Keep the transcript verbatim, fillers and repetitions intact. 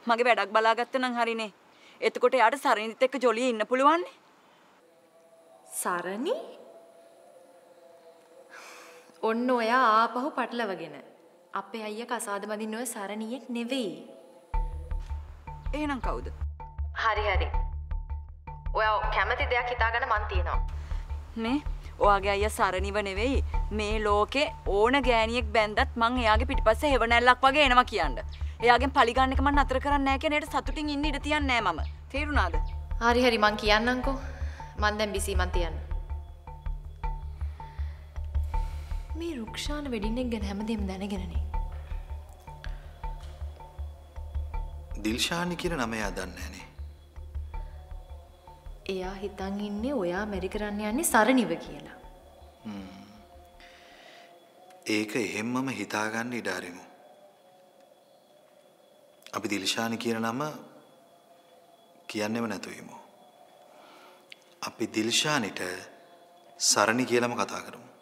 මගේ වැඩක් බලාගත්ත නම් හරිනේ. එතකොට යාට සරණිත් එක්ක ජොලියේ ඉන්න පුළුවන් නේ. සරණි? ඔන්න ඔයා ආපහු පටලවගෙන. අපේ අයියා කසාද බඳින්න ඔය සරණියෙක් නෙවෙයි. එහෙනම් කවුද? හරි හරි. ඔයා කැමති දෙයක් හිතාගන්න මන් තියනවා. මේ ඔයාගේ අයියා සරණිව නෙවෙයි මේ ලෝකේ ඕන ගෑණියෙක් බැන්දත් මං එයාගේ පිටිපස්සේ හෙවණැල්ලක් වගේ එනවා කියන්න. එයාගෙන් පලි ගන්න එක මං නතර කරන්නේ නැහැ කියන එකට සතුටින් ඉන්න ඉඩ තියන්නේ නැහැ මම. තේරුණාද? හරි හරි මං කියන්නම්කෝ. මං දැන් බිසි මං තියන්න. මේ රුක්ෂාන වෙඩින් එක ගැන හැමදේම දැනගෙනනේ. දිල්ෂානි කියන නම එයා දන්නේ නැහනේ. එයා හිතන් ඉන්නේ ඔයා මෙරි කරන්න යන්නේ සරණිව කියලා. හ්ම්. ඒක එහෙම්මම හිතාගන්න ඉඩ අරිමු. අපි දිල්ෂානි කියන නම කියන්නේම නැතු වෙමු. අපි දිල්ෂානිට සරණි කියලාම කතා කරමු.